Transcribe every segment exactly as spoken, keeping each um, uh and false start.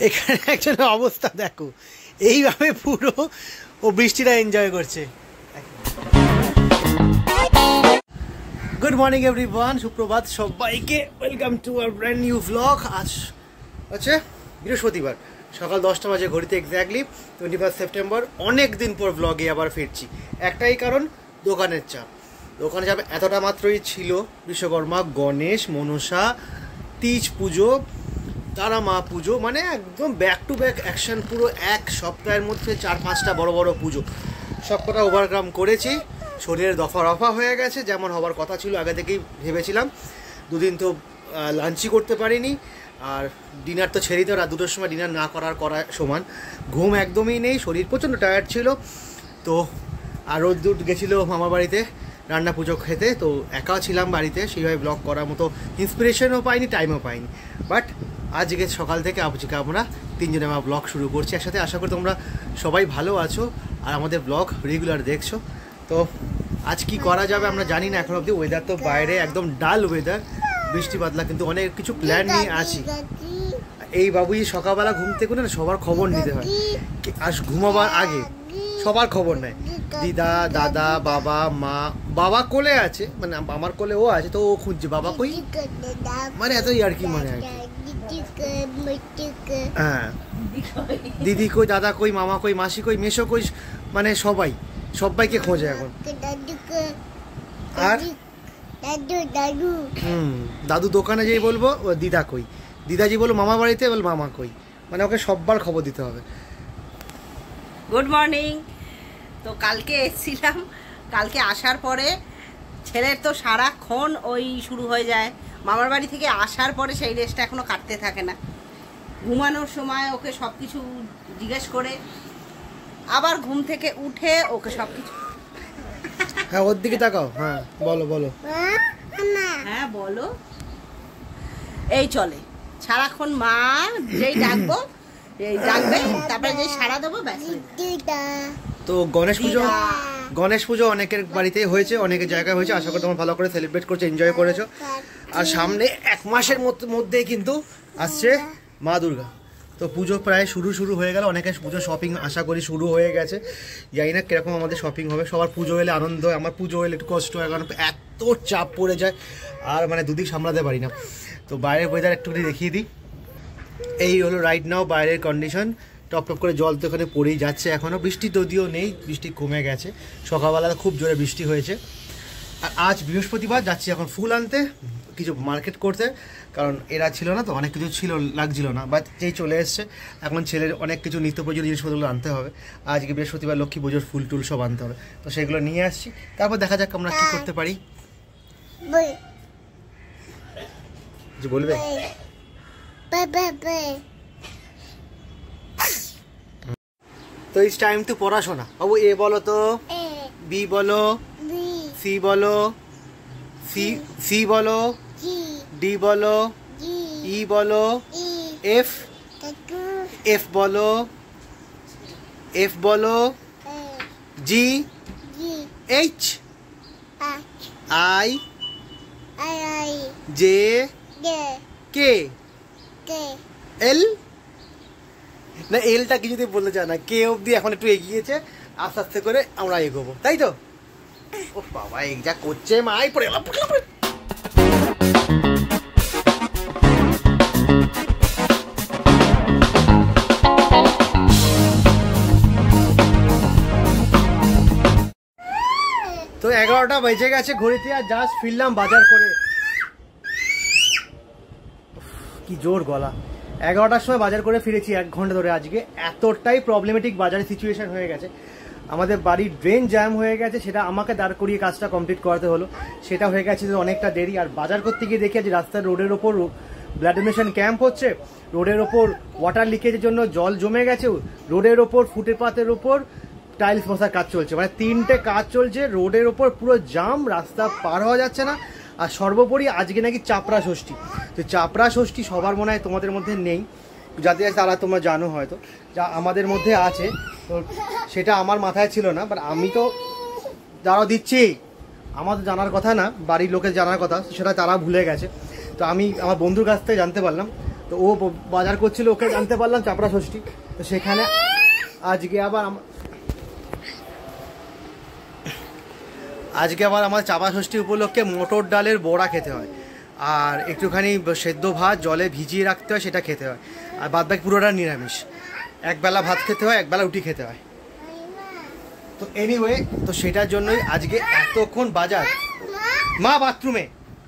এখানে একজনের অবস্থা দেখো, এইভাবে পুরো ও বৃষ্টিটা এনজয় করছে। গুড মর্নিং এভরিওয়ান, সুপ্রভাত সবাইকে, welcome to our brand new vlog. আজ হচ্ছে বৃহস্পতিবার, সকাল দশটা বাজে ঘড়িতে, এক্স্যাক্টলি টোয়েন্টি ফার্স্ট সেপ্টেম্বর। অনেক দিন পর ভ্লগে আবার ফিরছি, একটাই কারণ, দোকানের চাপ। দোকানে যাবে এতটা মাত্রই ছিল, বিশ্বকর্মা, গণেশ, মনসা, তিজ পুজো, তারা মা পুজো, মানে একদম ব্যাক টু ব্যাক অ্যাকশন। পুরো এক সপ্তাহের মধ্যে চার পাঁচটা বড় বড় পুজো, সবকটা ওভারকাম করেছি। শরীরের দফা রফা হয়ে গেছে, যেমন হবার কথা ছিল আগে থেকেই ভেবেছিলাম। দুদিন তো লাঞ্চই করতে পারিনি, আর ডিনার তো ছেড়েই তো রাত দুটোর সময় ডিনার না করার করা সমান। ঘুম একদমই নেই, শরীর প্রচণ্ড টায়ার্ড ছিল। তো আর রোদ্দুর গেছিলো মামার বাড়িতে রান্না পুজো খেতে, তো একা ছিলাম বাড়িতে, সেইভাবে ব্লগ করার মতো ইন্সপিরেশনও পাইনি, টাইমও পাইনি। বাট আজকে সকাল থেকে আজকে আমরা তিনজনে আমার ব্লগ শুরু করছি একসাথে। আশা করি তোমরা সবাই ভালো আছো আর আমাদের ব্লগ রেগুলার দেখছো। তো আজ কি করা যাবে আমরা জানি না এখন অবধি। ওয়েদার তো বাইরে একদম ডাল ওয়েদার, বৃষ্টি বাদলা, কিন্তু অনেক কিছু প্ল্যান নিয়ে আছি। এই বাবুই সকালবেলা ঘুম থেকে না সবার খবর নিতে হয়, আর ঘুমাবার আগে সবার খবর নেয়। দিদা, দাদা, বাবা, মা। বাবা কোলে আছে, মানে আমার কোলে ও আছে, তো ও খুঁজছে বাবা কই, মানে এতই আর কি, মানে আর কি। হ্যাঁ, দিদি কই, দাদা কই, মামা কই, মাসি কই, মেশো কই, মানে সবাই সবাইকে খোঁজে এখন। আর হুম দাদু দোকানে যেই বলবো ও দিদা কই, দিদাজি বলবো মামা বাড়িতে, বল মামা কই, মানে ওকে সববার খবর দিতে হবে। Good morning. তো কালকে এসেছিলাম, কালকে আসার পরে ছেলের তো সারাক্ষণ ওই শুরু হয়ে যায়। মামার বাড়ি থেকে আসার পরে সেই রেস্টটা এখনো কাটতে থাকে না। ঘুমানোর সময় ওকে সব কিছু জিজ্ঞেস করে, আবার ঘুম থেকে উঠে ওকে সব কিছু। হ্যাঁ ওর দিকে তাকাও, হ্যাঁ বলো বলো। হ্যাঁ বলো। এই চলে সারাক্ষণ, মা যেই ডাকবো এই ডাকবে, তারপরে যেই সাড়া দেবো ব্যাস। তো গণেশ পুজো, গণেশ পুজো অনেকের বাড়িতেই হয়েছে, অনেকের জায়গায় হয়েছে। আশা করি তোমরা ভালো করে সেলিব্রেট করছো, এনজয় করেছো। আর সামনে এক মাসের মধ্যেই কিন্তু আসছে মা দুর্গা। তো পুজো প্রায় শুরু শুরু হয়ে গেল, অনেকের পুজো শপিং আশা করি শুরু হয়ে গেছে। জানি না কিরকম আমাদের শপিং হবে। সবার পুজো এলে আনন্দ হয়, আমার পুজো এলে একটু কষ্ট হয়, কারণ এত চাপ পড়ে যায় আর মানে দুদিক সামলাতে পারি না। তো বাইরের ওয়েদার একটুখানি দেখিয়ে দিই। এই হলো রাইট নাও বাইরের কন্ডিশন। টপ টপ করে জল তো এখানে পড়েই যাচ্ছে এখনও। বৃষ্টি যদিও নেই, বৃষ্টি কমে গেছে। সকালবেলা খুব জোরে বৃষ্টি হয়েছে। আর আজ বৃহস্পতিবার, যাচ্ছি এখন ফুল আনতে, কিছু মার্কেট করতে, কারণ এরা ছিল না তো, অনেক কিছু ছিল, লাগছিল না, বাট যেই চলে এসছে এখন ছেলের অনেক কিছু নিত্য প্রয়োজনীয় জিনিসপত্রগুলো আনতে হবে। আজকে বৃহস্পতিবার, লক্ষ্মী পুজোর ফুল টুল সব আনতে হবে, তো সেগুলো নিয়ে আসছি। তারপর দেখা যাক আমরা কী করতে পারি। যে বলবে তো ইটস টাইম টু পড়াশোনা। বাবু এ বলো তো, বি বলো, সি বলো, সি সি বলো, ডি বলো, ই বলো, এফ এফ বলো, এফ বলো, G, H, I, J, K, L. না এলটা কিছুতেই বলতে চায় না, কে অবধি এখন একটু এগিয়েছে, আস্তে আস্তে করে আমরা এগোবো, তাই তো। ও বাবা এই যা করছে, মাই পড়ে গেল। তো এগারোটা বেজে গেছে ঘড়িতে, আর জাস্ট ফিরলাম বাজার করে। কি জোর গলা। এগারোটার সময় বাজার করে ফিরেছি, এক ঘন্টা ধরে। আজকে এতটাই প্রবলেমেটিক বাজারের সিচুয়েশন হয়ে গেছে, আমাদের বাড়ির ড্রেন জ্যাম হয়ে গেছে, সেটা আমাকে দাঁড় করিয়ে কাজটা কমপ্লিট করাতে হলো। সেটা হয়ে গেছে অনেকটা দেরি। আর বাজার করতে গিয়ে দেখি আজ রাস্তার রোডের ওপর ব্লাড ডোনেশন ক্যাম্প হচ্ছে, রোডের ওপর ওয়াটার লিকেজের জন্য জল জমে গেছে, রোডের ওপর ফুটপাতের ওপর টাইলস বসার কাজ চলছে, মানে তিনটে কাজ চলছে, রোডের ওপর পুরো জাম, রাস্তা পার হওয়া যাচ্ছে না। আর সর্বোপরি আজকে নাকি চাপড়া ষষ্ঠী। তো চাপড়া ষষ্ঠী সবার মনে হয় তোমাদের মধ্যে নেই, যাদের তারা তোমরা জানো হয়তো, যা আমাদের মধ্যে আছে। তো সেটা আমার মাথায় ছিল না, বাট আমি তো যারা দিচ্ছি আমাদের জানার কথা না, বাড়ির লোকের জানার কথা, সেটা তারা ভুলে গেছে। তো আমি আমার বন্ধুর কাছ থেকে জানতে পারলাম তো ও বাজার করছিল, ওকে জানতে পারলাম চাপড়া ষষ্ঠী, তো সেখানে আজকে আবার আজকে আবার আমার চাপা ষষ্ঠী উপলক্ষে মটর ডালের বড়া খেতে হয়, আর একটুখানি সেদ্ধ ভাত জলে ভিজিয়ে রাখতে হয়, সেটা খেতে হয়। আর বাদ বাকি পুরোটা নিরামিষ, একবেলা ভাত খেতে হয়, একবেলা রুটি খেতে হয়। তো এনিওয়ে, তো সেটার জন্যই আজকে এতক্ষণ বাজার, মা বাথরুমে।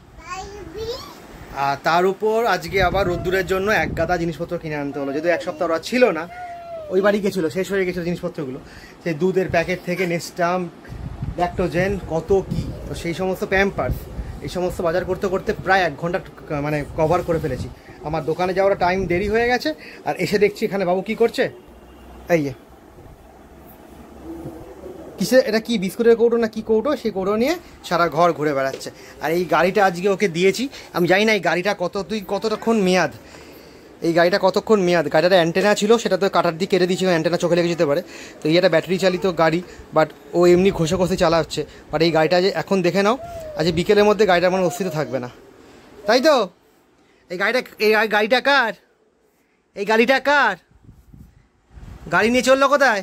আর তার উপর আজকে আবার রোদ্দুরের জন্য এক গাদা জিনিসপত্র কিনে আনতে হলো, যেহেতু এক সপ্তাহ ওরা ছিল না, ওই বাড়ি গেছিলো, শেষ হয়ে গেছিলো জিনিসপত্রগুলো, সেই দুধের প্যাকেট থেকে নেস্টাম, ল্যাক্টোজেন, কত কি, তো সেই সমস্ত প্যাম্পার্স, এই সমস্ত বাজার করতে করতে প্রায় এক ঘন্টা মানে কভার করে ফেলেছি। আমার দোকানে যাওয়ার টাইম দেরি হয়ে গেছে, আর এসে দেখছি এখানে বাবু কি করছে, এই যে কিসে এটা কি বিস্কুটের কৌটো না কি কৌটো, সেই কৌটো নিয়ে সারা ঘর ঘুরে বেড়াচ্ছে। আর এই গাড়িটা আজকে ওকে দিয়েছি, আমি জানি না এই গাড়িটা কত তুই কতক্ষণ মেয়াদ, এই গাড়িটা কতক্ষণ মেয়াদ। গাড়িটা অ্যান্টেনা ছিল, সেটা তো কাটার দিকে কেটে দিয়েছিল, অ্যান্টেনা চোখে লেগে যেতে পারে। তো এই একটা ব্যাটারি চালিত গাড়ি, বাট ও এমনি ঘষে ঘষে চালাচ্ছে। বাট এই গাড়িটা যে এখন দেখে নাও, আজ বিকেলের মধ্যে গাড়িটার মানে অস্তিত্ব থাকবে না, তাই তো? এই গাড়িটা এই গাড়িটা কার? এই গাড়িটা কার? গাড়ি নিয়ে চললো কোথায়?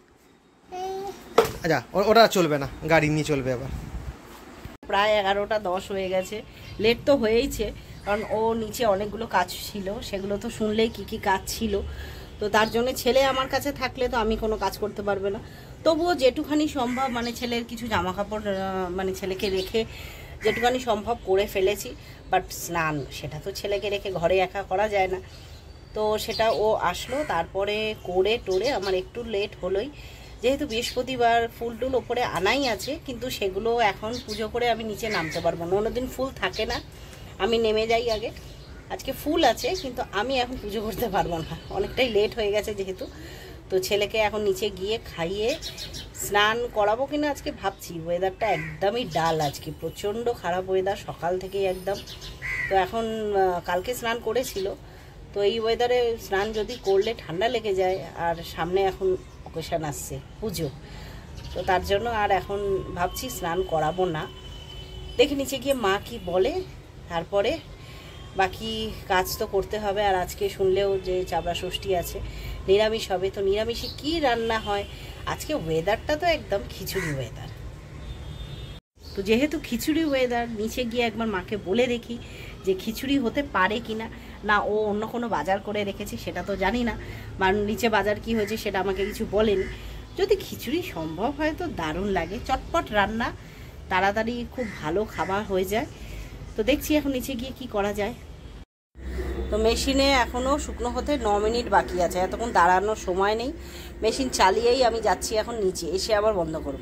আচ্ছা, ওটা চলবে না, গাড়ি নিয়ে চলবে আবার। প্রায় এগারোটা দশ হয়ে গেছে, লেট তো হয়েইছে, কারণ ও নিচে অনেকগুলো কাজ ছিল, সেগুলো তো শুনলেই কী কী কাজ ছিল। তো তার জন্য ছেলে আমার কাছে থাকলে তো আমি কোনো কাজ করতে পারবে না, তবুও যেটুখানি সম্ভব মানে ছেলের কিছু জামা কাপড় মানে ছেলেকে রেখে যেটুখানি সম্ভব করে ফেলেছি। বাট স্নান সেটা তো ছেলেকে রেখে ঘরে একা করা যায় না, তো সেটা ও আসলো, তারপরে করে টোরে আমার একটু লেট হলোই, যেহেতু বৃহস্পতিবার ফুল টুল ওপরে আনাই আছে, কিন্তু সেগুলো এখন পুজো করে আমি নিচে নামতে পারবো না, অন্যদিন ফুল থাকে না, আমি নেমে যাই আগে। আজকে ফুল আছে, কিন্তু আমি এখন পুজো করতে পারবো না, অনেকটাই লেট হয়ে গেছে যেহেতু। তো ছেলেকে এখন নিচে গিয়ে খাইয়ে স্নান করাবো কিনা আজকে ভাবছি। ওয়েদারটা একদমই ডাল, আজকে প্রচণ্ড খারাপ ওয়েদার সকাল থেকেই একদম। তো এখন কালকে স্নান করেছিল, তো এই ওয়েদারে স্নান যদি করলে ঠান্ডা লেগে যায়, আর সামনে এখন অকেশন আসছে পুজো, তো তার জন্য আর এখন ভাবছি স্নান করাবো না, দেখে নিচে গিয়ে মা কি বলে, তারপরে বাকি কাজ তো করতে হবে। আর আজকে শুনলেও যে চাপড়া ষষ্ঠী আছে, নিরামিষ হবে, তো নিরামিষে কি রান্না হয়। আজকে ওয়েদারটা তো একদম খিচুড়ি ওয়েদার, তো যেহেতু খিচুড়ি ওয়েদার, নিচে গিয়ে একবার মাকে বলে দেখি যে খিচুড়ি হতে পারে কি না, না ও অন্য কোনো বাজার করে রেখেছে সেটা তো জানি না, বা নিচে বাজার কি হয়েছে সেটা আমাকে কিছু বলেনি। যদি খিচুড়ি সম্ভব হয় তো দারুণ লাগে, চটপট রান্না, তাড়াতাড়ি খুব ভালো খাবার হয়ে যায়। তো দেখছি এখন নিচে গিয়ে কি করা যায়। তো মেশিনে এখনও শুকনো হতে ন মিনিট বাকি আছে, এতক্ষণ দাঁড়ানোর সময় নেই, মেশিন চালিয়েই আমি যাচ্ছি এখন নিচে, এসে আবার বন্ধ করব।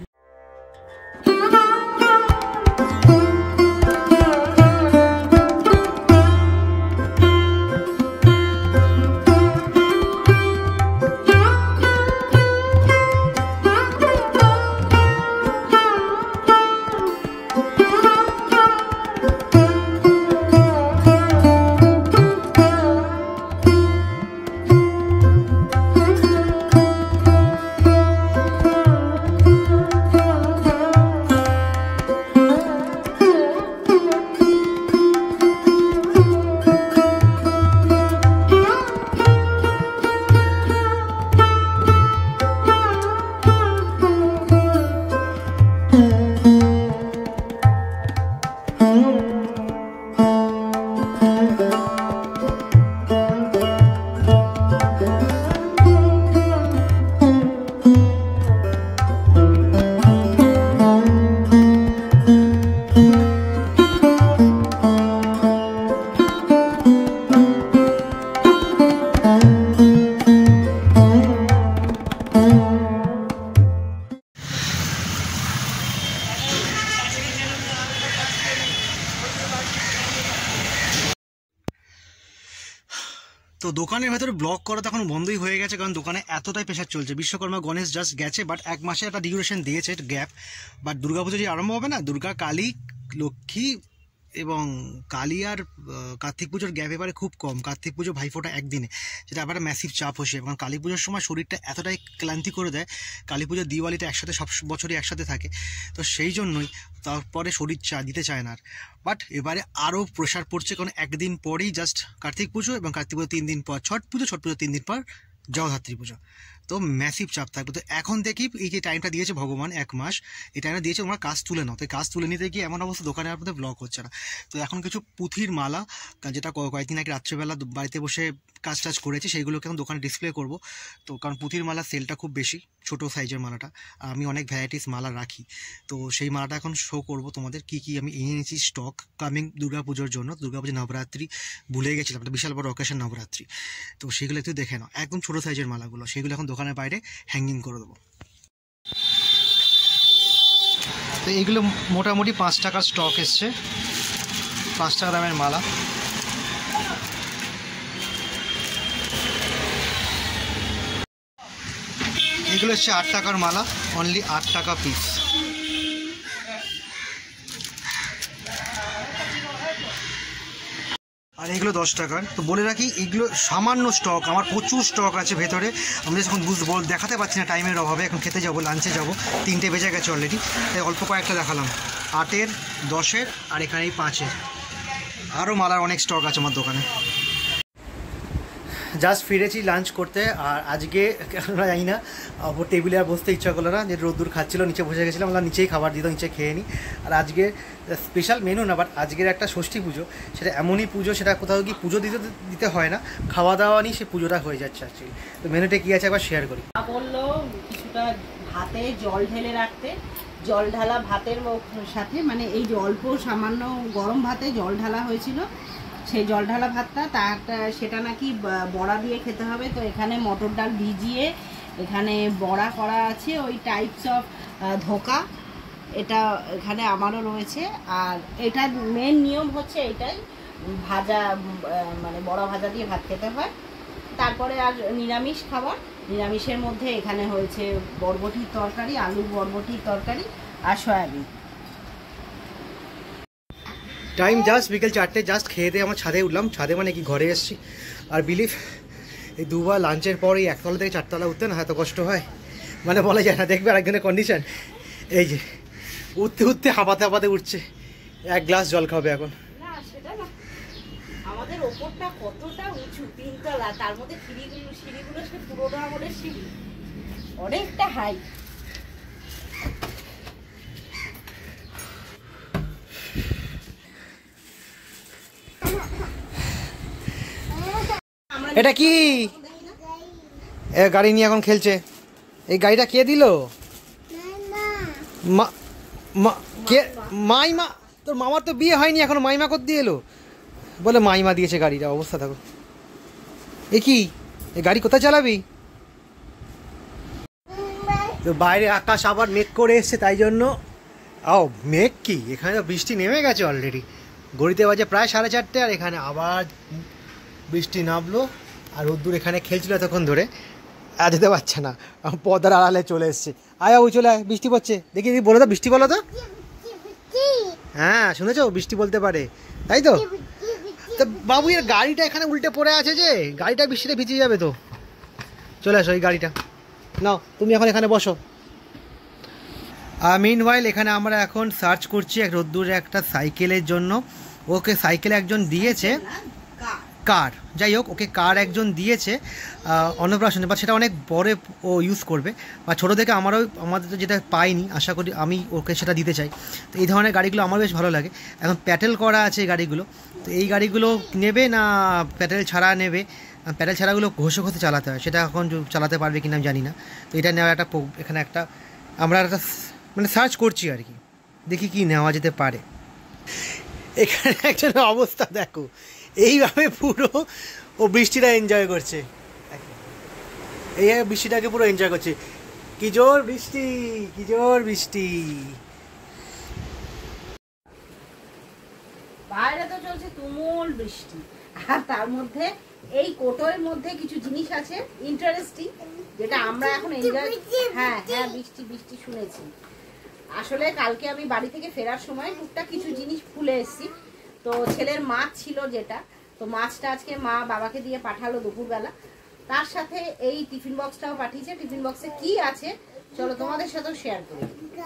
তো দোকানের ভেতরে ব্লগ করা তখন বন্ধই হয়ে গেছে, কারণ দোকানে এতটাই প্রেশার চলছে। বিশ্বকর্মা গণেশ জাস্ট গেছে, বাট এক মাসে একটা ডিউরেশন দিয়েছে গ্যাপ, বাট দুর্গাপুজো যে আরম্ভ হবে না, দুর্গা, কালী, লক্ষ্মী, এবং কালী আর কার্তিক পুজোর গ্যাপ এবারে খুব কম। কার্তিক পুজো ভাইফোঁটা একদিনে, যেটা আবার ম্যাসিভ চাপ হচ্ছে। এবং কালী পুজোর সময় শরীরটা এতটাই ক্লান্তি করে দেয়, কালী পুজো দিওয়ালিটা একসাথে সব বছরই একসাথে থাকে, তো সেই জন্যই তারপরে শরীর চা দিতে চায় না আর। বাট এবারে আরও প্রেশার পড়ছে, কারণ একদিন পরেই জাস্ট কার্তিক পুজো, এবং কার্তিক পুজো তিন দিন পর ছট পুজো, ছট পুজো তিন দিন পর জগদ্ধাত্রী পুজো। তো ম্যাসিভ চাপ থাকবে। তো এখন দেখি এই যে টাইমটা দিয়েছে ভগবান, এক মাস, এই টাইমটা দিয়েছে তোমরা কাজ তুলে নাও। তো কাজ তুলে নিতে গিয়ে এমন অবস্থা দোকানে আপনাদের ব্লক হচ্ছে না। তো এখন কিছু পুঁথির মালা, যেটা কয়েকদিন আগে রাত্রেবেলা বাড়িতে বসে কাজ টাজ করেছি, সেইগুলোকে এখন দোকানে ডিসপ্লে করব। তো কারণ পুঁথির মালা সেলটা খুব বেশি, ছোটো সাইজের মালাটা, আমি অনেক ভ্যারাইটিস মালা রাখি, তো সেই মালাটা এখন শো করব তোমাদের কী কী আমি এনে নিয়েছি স্টক কামিং দুর্গা পুজোর জন্য। দুর্গা পুজো নবরাত্রি ভুলে গেছিলাম, একটা বিশাল বড় অকেশন নবরাত্রি, তো সেগুলো একটু দেখে নাও। একদম ছোটো সাইজের মালাগুলো, সেগুলো এখন দোকানের বাইরে হ্যাঙ্গিং করে দেবো। তো এইগুলো মোটামুটি পাঁচ টাকার স্টক এসছে, পাঁচ টাকা দামের মালা। এগুলো হচ্ছে আট টাকার মালা, অনলি আট টাকা পিস। আর এগুলো দশ টাকার। তো বলে রাখি এগুলো সামান্য স্টক, আমার প্রচুর স্টক আছে ভেতরে, আমি যখন বুঝবো দেখাতে পারছি না টাইমের অভাবে। এখন খেতে যাবো, লাঞ্চে যাবো, তিনটে বেজে গেছে অলরেডি, তাই অল্প কয়েকটা দেখালাম। আটের, দশের, আর এখানে এই পাঁচের। আরও মালার অনেক স্টক আছে আমার দোকানে। জাস্ট ফিরেছি লাঞ্চ করতে, আর আজকে আমরা জানি না ওপর টেবিলে আর বসতে ইচ্ছা করলো না, যে রোদ্দুর খাচ্ছিলো, নিচে বসে গেছিলাম, আমরা নিচেই খাবার দিত, নিচে খেয়ে নিই। আর আজকে স্পেশাল মেনু না, বাট আজকের একটা ষষ্ঠী পুজো, সেটা এমনই পুজো, সেটা কোথাও কি পুজো দিতে দিতে হয় না, খাওয়া দাওয়া নিয়ে সে পুজোটা হয়ে যাচ্ছে অ্যাকচুয়ালি। তো মেনুটা কী আছে একবার শেয়ার করি। বললো কিছুটা ভাতে জল ঢেলে রাখতে, জল ঢালা ভাতের সাথে, মানে এই যে অল্প সামান্য গরম ভাতে জল ঢালা হয়েছিল, সেই জল ঢালা ভাতটা তারটা সেটা নাকি বড়া দিয়ে খেতে হবে। তো এখানে মটর ডাল ভিজিয়ে এখানে বড়া করা আছে, ওই টাইপস অফ ধোকা, এটা এখানে আমারও রয়েছে। আর এটার মেন নিয়ম হচ্ছে এটাই, ভাজা মানে বড়া ভাজা দিয়ে ভাত খেতে হয়। তারপরে আর নিরামিষ খাবার, নিরামিষের মধ্যে এখানে হয়েছে বরবটির তরকারি, আলুর বরবটির তরকারি আর সয়াবিন। টাইম জাস্ট বিকেল চারটে, জাস্ট খেয়ে দিয়ে আমার ছাদে উঠলাম, ছাদে মানে কি ঘরে এসেছি। আর বিলিভ এই দুবার লাঞ্চের পর এই একতলা থেকে চারতলা উঠতে না এত কষ্ট হয়, মানে বলা যায় না। দেখবে আরেকজনের কন্ডিশন, এই যে উঠতে উঠতে হাঁপাতে হাঁপাতে উঠছে, এক গ্লাস জল খাবে এখন। না সেটা না, আমাদের ওপরটা কতটা উঁচু, তিনতলা, তার মধ্যে সিঁড়িগুলো সিঁড়িগুলো সে পুরোনো আমলের সিঁড়ি, অনেকটা হাই। এটা কি এ গাড়ি নিয়ে এখন খেলছে, এই গাড়িটা কে দিল? কে মাইমা? তোর মামার তো বিয়ে হয়নি এখন, মাইমা কর দিয়ে এলো, বলে মাইমা দিয়েছে গাড়িটা। অবস্থা থাকো, এ কি এই গাড়ি কোথায় চালাবি? তো বাইরে আকাশ আবার মেঘ করে এসছে, তাই জন্য ও মেঘ কি, এখানে তো বৃষ্টি নেমে গেছে অলরেডি। ঘড়িতে বাজে প্রায় সাড়ে চারটে, আর এখানে আবার বৃষ্টি নামলো। আর রোদ্দুর এখানে খেলছিল এতক্ষণ ধরে, আর যেতে পারছে না, পর্দার আড়ালে চলে এসছে। আয় ওই চলে আয়, বৃষ্টি পড়ছে। দেখি বলো তো, বৃষ্টি বলো তো। হ্যাঁ শুনেছো, বৃষ্টি বলতে পারে, তাই তো। তো বাবু এর গাড়িটা এখানে উল্টে পড়ে আছে, যে গাড়িটা বৃষ্টিতে ভিজে যাবে তো। চলে আসো এই গাড়িটা নাও, তুমি এখন এখানে বসো। মিন ওয়াইল এখানে আমরা এখন সার্চ করছি এক রোদ্দুরে একটা সাইকেলের জন্য। ওকে সাইকেল একজন দিয়েছে, কার, যাই হোক ওকে কার একজন দিয়েছে অন্নপ্রাশনে, বা সেটা অনেক বড় ও ইউজ করবে, বা ছোটো থেকে আমারও আমাদের তো যেটা পাইনি, আশা করি আমি ওকে সেটা দিতে চাই। তো এই ধরনের গাড়িগুলো আমার বেশ ভালো লাগে। এখন প্যাটেল করা আছে এই গাড়িগুলো, তো এই গাড়িগুলো নেবে না প্যাটেল ছাড়া নেবে? প্যাটেল ছাড়াগুলো ঘষে ঘষে চালাতে হয়, সেটা এখন চালাতে পারবে কিনা আমি জানি না। তো এটা নেওয়ার একটা এখানে একটা আমরা একটা মানে সার্চ করছি আর কি, দেখি কি নেওয়া যেতে পারে। এখানে একজনের অবস্থা দেখো, এইভাবে পুরো ও বৃষ্টিটা এনজয় করছে, এইভাবে বৃষ্টিটাকে পুরো এনজয় করছে। কি জোর বৃষ্টি, কি জোর বৃষ্টি। বাইরে তো চলছে তুমুল বৃষ্টি, আর তার মধ্যে এই কোটোর মধ্যে কিছু জিনিস আছে ইন্টারেস্টিং, যেটা আমরা এখন এনজয়। হ্যাঁ হ্যাঁ বৃষ্টি বৃষ্টি শুনেছি। আসলে কালকে আমি বাড়ি থেকে ফেরার সময় টুকটাক কিছু জিনিস ভুলে এসেছি, তো ছেলের মাছ ছিল যেটা, তো মাছটা আজকে মা বাবাকে দিয়ে পাঠালো দুপুরবেলা। তার সাথে এই টিফিন বক্সটাও পাঠিয়েছে। টিফিন বক্সে কি আছে চলো তোমাদের সাথেও শেয়ার করি।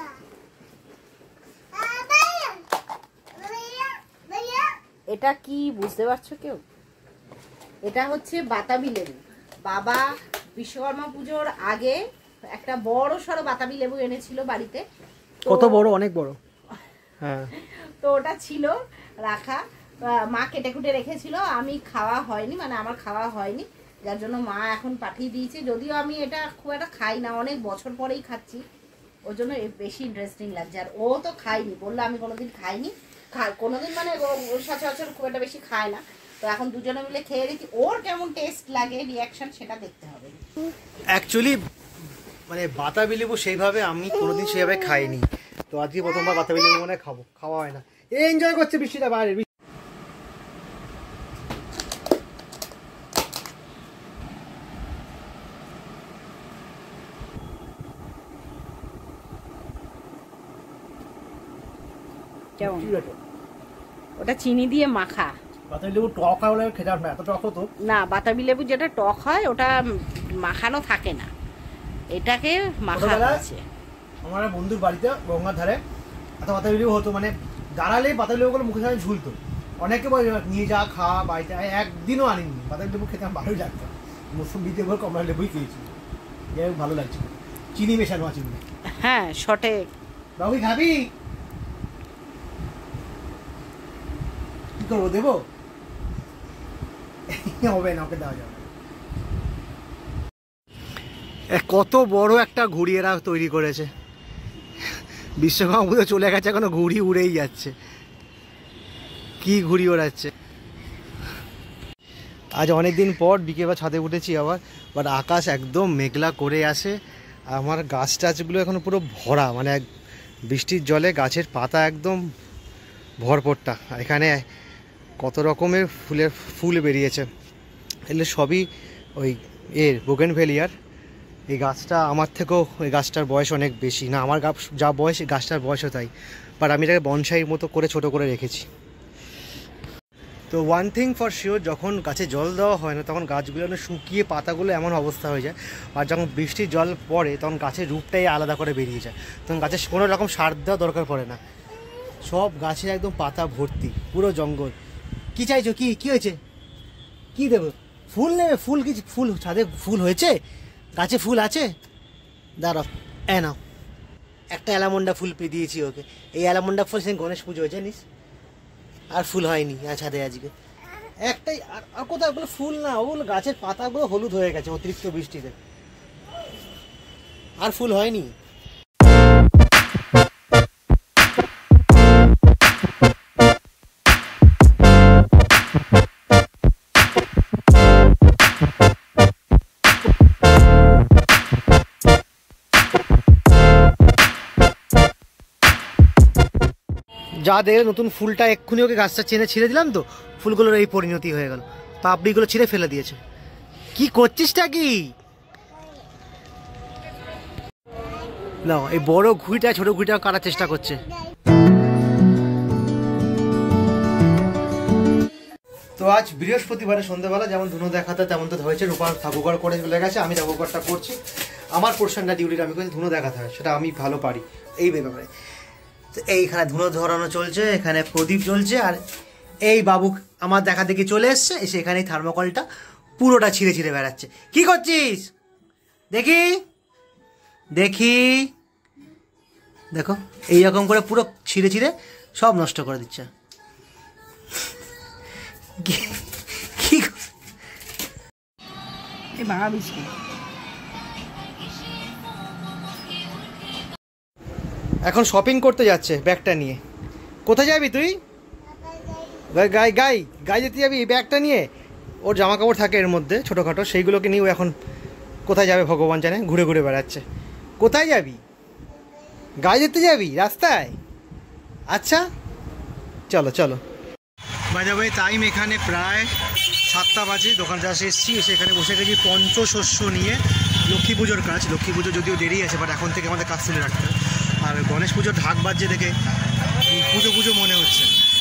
এটা কি বুঝতে পারছো কেউ? এটা হচ্ছে বাতাবি লেবু। বাবা বিশ্বকর্মা পুজোর আগে একটা বড় সড়ো বাতাবি লেবু এনেছিল বাড়িতে। কত বড়? অনেক বড়। হ্যাঁ, তো ওটা ছিল রাখা, মা কেটে কুটে রেখেছিল, আমি খাওয়া হয়নি, মানে আমার খাওয়া হয়নি, যার জন্য মা এখন পাঠিয়ে দিয়েছে। যদিও আমি এটা খুব একটা খাই না, অনেক বছর পরেই খাচ্ছি, ওর জন্য বেশি ইন্টারেস্টিং লাগছে। আর ও তো খাইনি, বললো আমি কোনোদিন খাইনি, খাই কোনোদিন মানে ওর সচরাচর খুব একটা বেশি খায় না। তো এখন দুজনে মিলে খেয়ে দেখি ওর কেমন টেস্ট লাগে, রিয়াকশন সেটা দেখতে হবে। অ্যাকচুয়ালি মানে বাতাবি লেবু সেইভাবে আমি কোনোদিন সেইভাবে খাইনি, তো আজকে প্রথমবার বাতাবি লেবু মনে খাবো, খাওয়া হয় না। এনজয় করছে বৃষ্টিটা বাইরে। কেমন? ওটা চিনি দিয়ে মাখা। বাতাবি লেবু টক হয় বলে খেতাম না, এত টক হতো না, বাতাবি লেবু যেটা টক হয় ওটা মাখানো থাকে না, এটাকে মাখা আছে। আমার বন্ধুর বাড়িতে গঙ্গার ধারে এত বাতাবি লেবু হতো, মানে দাঁড়ালে বাতাবি লেবুগুলো মুখের সামনে ঝুলতো। অনেকে বলে নিয়ে যা খা বাড়িতে, একদিনও আনিনি। বাতাবি লেবু খেতে আমার ভালোই লাগতো, মৌসুমি দিয়ে কমলা লেবুই খেয়েছি, যাই হোক ভালো লাগছে। চিনি মেশানো আছে। হ্যাঁ, শটে। বাবু খাবি? কি করবো, দেবো? হবে না, ওকে দেওয়া যাবে। কত বড় একটা ঘুড়ি এরা তৈরি করেছে। বিশ্বকর্মা পুজো চলে গেছে, এখনো ঘুড়ি উড়েই যাচ্ছে। কি ঘুড়ি ওড়াচ্ছে। আজ অনেকদিন পর বিকেলবেলা ছাদে উঠেছি আবার, বাট আকাশ একদম মেঘলা করে আসে। আমার গাছ টাছগুলো এখন পুরো ভরা, মানে বৃষ্টির জলে গাছের পাতা একদম ভরপুরটা। এখানে কত রকমের ফুলের ফুল বেরিয়েছে, এগুলো সবই ওই এর বোগেনভেলিয়ার। এই গাছটা আমার থেকেও, ওই গাছটার বয়স অনেক বেশি না, আমার যা বয়স গাছটার বয়সও তাই, বাট আমি এটাকে বনসাইয়ের মতো করে ছোট করে রেখেছি। তো ওয়ান থিং ফর শিওর, যখন গাছে জল দেওয়া হয় না তখন গাছগুলো শুকিয়ে পাতাগুলো এমন অবস্থা হয়ে যায়, আর যখন বৃষ্টির জল পড়ে তখন গাছের রূপটাই আলাদা করে বেরিয়ে যায়, তখন গাছের কোনো রকম সার দেওয়া দরকার পড়ে না। সব গাছের একদম পাতা ভর্তি, পুরো জঙ্গল। কি চাইছো? কি কি হয়েছে? কি দেবো? ফুল নেবে? ফুল কি ফুল ছাদে ফুল হয়েছে? গাছে ফুল আছে? দাঁড়াও, এ নাও একটা অ্যালামন্ডা ফুল পেয়ে দিয়েছি ওকে। এই অ্যালামন্ডা ফুল সে গণেশ পুজো হয়েছে জানিস, আর ফুল হয়নি ছাদে আজকে একটাই। আর কোথাও ওগুলো ফুল না, ওগুলো গাছের পাতাগুলো হলুদ হয়ে গেছে অতিরিক্ত বৃষ্টিতে, আর ফুল হয়নি। যা দেখলে নতুন ফুলটা এক্ষুনি ওকে গাছটা চেনে ছিঁড়ে দিলাম, তো ফুলগুলোর এই পরিণতি হয়ে গেল, পাপড়িগুলো ছিঁড়ে ফেলে দিয়েছে। কি করছিসটা কি? না, এই বড় ঘুড়িটা ছোট ঘুড়িটা কাটার চেষ্টা করছে। তো আজ বৃহস্পতিবারে সন্ধ্যাবেলা যেমন ধুনো দেখাতে তেমন তো হয়েছে। রূপা ঠাকুরঘর করে চলে গেছে, আমি ঠাকুরঘরটা করছি। আমার পোর্শনটা ডিউটিটা আমি করছি, ধুনো দেখাতে হয়, সেটা আমি ভালো পারি এই ব্যাপারে। তো এইখানে ধুনো ধরানো চলছে, এখানে প্রদীপ জ্বলছে, আর এই বাবু আমার দেখা দেখি চলে এসছে, এসে এখানে থার্মোকলটা পুরোটা ছিঁড়ে ছিঁড়ে বেড়াচ্ছে। কি করছিস? দেখি দেখি দেখো, এইরকম করে পুরো ছিঁড়ে ছিঁড়ে সব নষ্ট করে দিচ্ছে। কি এখন শপিং করতে যাচ্ছে ব্যাগটা নিয়ে। কোথায় যাবি তুই? গাই গাই গাই যেতে যাবি এই ব্যাগটা নিয়ে? ওর জামা কাপড় থাকে এর মধ্যে ছোটোখাটো, সেইগুলোকে নিয়ে ও এখন কোথায় যাবে ভগবান জানে, ঘুরে ঘুরে বেড়াচ্ছে। কোথায় যাবি? গায়ে যেতে যাবি রাস্তায়? আচ্ছা চলো চলো। বাই ভাই টাইম এখানে প্রায় সাতটা বাজে, দোকানটা আসে এসেছি, এসে এখানে বসে গেছি পঞ্চশস্য নিয়ে। লক্ষ্মী পুজোর কাজ, লক্ষ্মী পুজো যদিও দেরি আছে, বাট এখন থেকে আমাদের কাজ তুলে রাখতে হবে। আর গণেশ পুজোর ঢাক বাজছে দেখে পুজো পুজো মনে হচ্ছে।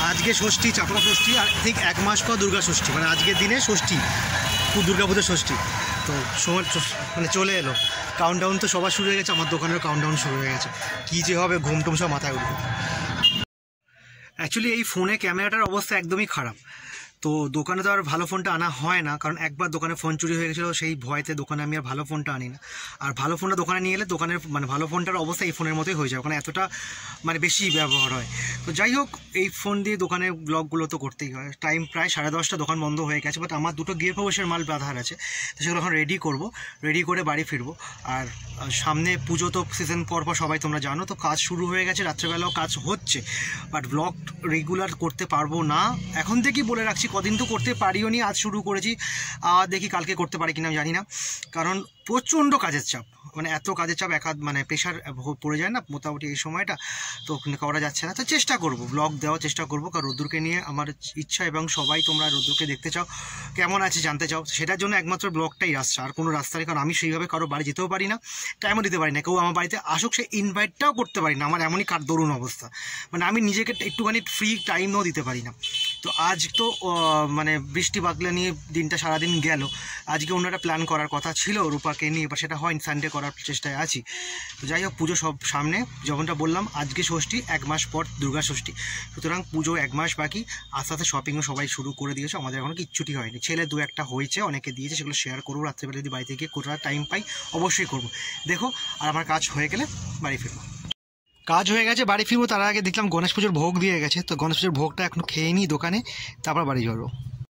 আজকে ষষ্ঠী, চাপড়া ষষ্ঠী, আর ঠিক এক মাস পর দুর্গা ষষ্ঠী, মানে আজকের দিনে ষষ্ঠী, দুর্গা পুজোর ষষ্ঠী। তো সময় মানে চলে এলো, কাউন্টডাউন তো সবার শুরু হয়ে গেছে, আমার দোকানের কাউন্টডাউন শুরু হয়ে গেছে। কী যে হবে, ঘুম টুম সব মাথায় উঠবে। অ্যাকচুয়ালি এই ফোনে ক্যামেরাটার অবস্থা একদমই খারাপ, তো দোকানে তো আর ভালো ফোনটা আনা হয় না, কারণ একবার দোকানে ফোন চুরি হয়ে গেছিলো, সেই ভয়তে দোকানে আমি আর ভালো ফোনটা আনি না। আর ভালো ফোনটা দোকানে নিয়ে এলে দোকানের মানে ভালো ফোনটার অবস্থা এই ফোনের মতোই হয়ে যায়, ওখানে এতটা মানে বেশি ব্যবহার হয়। তো যাই হোক, এই ফোন দিয়ে দোকানের ব্লগগুলো তো করতেই হয়। টাইম প্রায় সাড়ে দশটা, দোকান বন্ধ হয়ে গেছে, বাট আমার দুটো গিয়ে প্রবেশের মাল বাঁধার আছে, তো সেগুলো এখন রেডি করবো, রেডি করে বাড়ি ফিরবো। আর সামনে পুজো তো সিজন পর পর সবাই তোমরা জানো, তো কাজ শুরু হয়ে গেছে, রাত্রেবেলাও কাজ হচ্ছে, বাট ব্লগ রেগুলার করতে পারবো না এখন থেকেই বলে রাখছি। কদিন তো করতে পারিও নি, আজ শুরু করেছি, আর দেখি কালকে করতে পারি কিনা জানি না, কারণ প্রচণ্ড কাজের চাপ, মানে এত কাজের চাপ, এক হাত মানে প্রেশার পড়ে যায় না মোটামুটি এই সময়টা, তো করা যাচ্ছে না। তো চেষ্টা করব, ব্লগ দেওয়ার চেষ্টা করব, কারণ রোদ্দুরকে নিয়ে আমার ইচ্ছা, এবং সবাই তোমরা রোদ্দুরকে দেখতে চাও, কেমন আছে জানতে চাও, সেটার জন্য একমাত্র ব্লগটাই রাস্তা, আর কোনো রাস্তা নেই। কারণ আমি সেইভাবে কারো বাড়ি যেতেও পারি না, টাইমও দিতে পারি না, কেউ আমার বাড়িতে আসুক সে ইনভাইটটাও করতে পারি না, আমার এমনই কার দরুন অবস্থা, মানে আমি নিজেকে একটুখানি ফ্রি টাইমও দিতে পারি না। তো আজ তো মানে বৃষ্টি বাদলা নিয়ে দিনটা সারাদিন গেল, আজকে অন্য একটা প্ল্যান করার কথা ছিল রূপাকে নিয়ে, বা সেটা হয় সানডে করার চেষ্টায় আছি। তো যাই হোক, পুজো সব সামনে, যখনটা বললাম আজকে ষষ্ঠী, এক মাস পর দুর্গা ষষ্ঠী, সুতরাং পুজো এক মাস বাকি। আস্তে আস্তে শপিংও সবাই শুরু করে দিয়েছে, আমাদের এখনও কিচ্ছুটি হয়নি। ছেলে দু একটা হয়েছে, অনেকে দিয়েছে, সেগুলো শেয়ার করবো রাত্রেবেলা যদি বাড়িতে গিয়ে কোথাও টাইম পাই অবশ্যই করবো। দেখো, আর আমার কাজ হয়ে গেলে বাড়ি ফিরবো। কাজ হয়ে গেছে, বাড়ি ফিরবো, তার আগে দেখলাম গণেশ পুজোর ভোগ দিয়ে গেছে, তো গণেশ পুজোর ভোগটা এখনো খেয়ে নিই দোকানে, তারপর বাড়ি যাবো।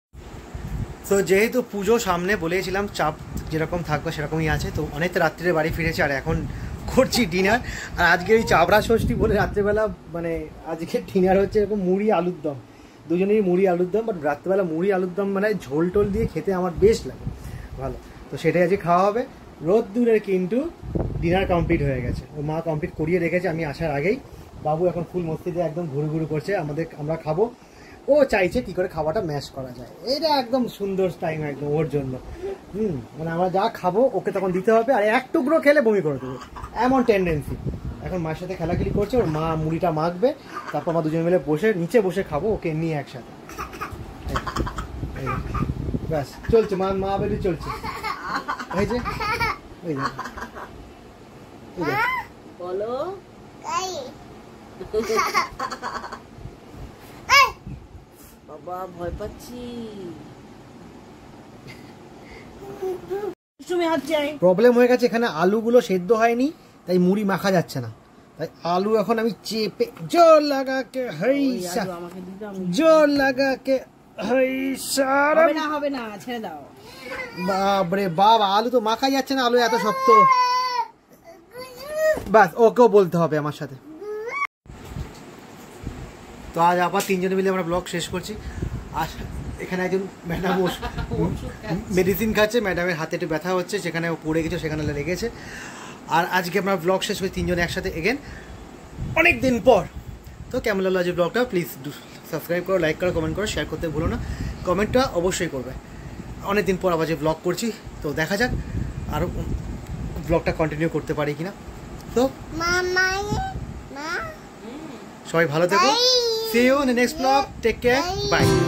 তো যেহেতু পুজো সামনে, বলেছিলাম চাপ যেরকম থাকবে সেরকমই আছে, তো অনেকটা রাত্রিরে বাড়ি ফিরেছি, আর এখন করছি ডিনার। আর আজকে এই চাপড়া ষষ্ঠী বলে রাত্রেবেলা মানে আজকে ডিনার হচ্ছে এরকম মুড়ি আলুর দম, দুজনেরই মুড়ি আলুর দম, বাট রাত্রেবেলা মুড়ি আলুর দম মানে ঝোল টোল দিয়ে খেতে আমার বেশ লাগে ভালো, তো সেটাই আজকে খাওয়া হবে। রোদ্দুরের কিন্তু ডিনার কমপ্লিট হয়ে গেছে, ও মা কমপ্লিট করিয়ে রেখেছে আমি আসার আগেই। বাবু এখন ফুল মস্তিতে একদম ঘুরু ঘুরু করছে, আমাদের আমরা খাবো, ও চাইছে কি করে খাবারটা ম্যাশ করা যায়, এটা একদম সুন্দর টাইম একদম ওর জন্য। হুম মানে আমরা যা খাবো ওকে তখন দিতে হবে, আর এক টুকরো খেলে বমি করে দেবে, এমন টেন্ডেন্সি। এখন মায়ের সাথে খেলাখেলি করছে, ওর মা মুড়িটা মাখবে, তারপর আমরা দুজন মিলে বসে নিচে বসে খাবো ওকে নিয়ে একসাথে। ব্যাস চলছে, মা মা বেরি চলছে, এই যে এই যে বলো বাবা, ভয় পাচ্ছি। প্রবলেম হয়ে গেছে, এখানে আলুগুলো সেদ্ধ হয়নি, তাই মুড়ি মাখা যাচ্ছে না, তাই আলু এখন আমি চেপে জোর লাগাকে হইসা জোর লাগাকে হইসা হবে না হবে না, ছেড়ে দাও। বাবরে বাবা, আলু তো মাখাই যাচ্ছে না, আলু এত শক্ত। বাস ওকেও বলতে হবে আমার সাথে। তো আজ আবার তিনজনে মিলে আমরা ব্লগ শেষ করছি। আর এখানে একজন ম্যাডাম মেডিসিন খাচ্ছে, ম্যাডামের হাতে একটু ব্যথা হচ্ছে, যেখানে ও পড়ে গেছে সেখানে লেগেছে। আর আজকে আমরা ব্লগ শেষ করি তিনজনে একসাথে এগেন অনেক দিন পর। তো কেমন লাগলো আজ ব্লগটা, প্লিজ সাবস্ক্রাইব করো, লাইক করো, কমেন্ট করো, শেয়ার করতে ভুলো না, কমেন্টটা অবশ্যই করবে। অনেক দিন পর আবার যে ব্লগ করছি, তো দেখা যাক আরও ব্লগটা কন্টিনিউ করতে পারি কিনা। তো সবাই ভালো থেকো, see you in the next vlog, take care, bye.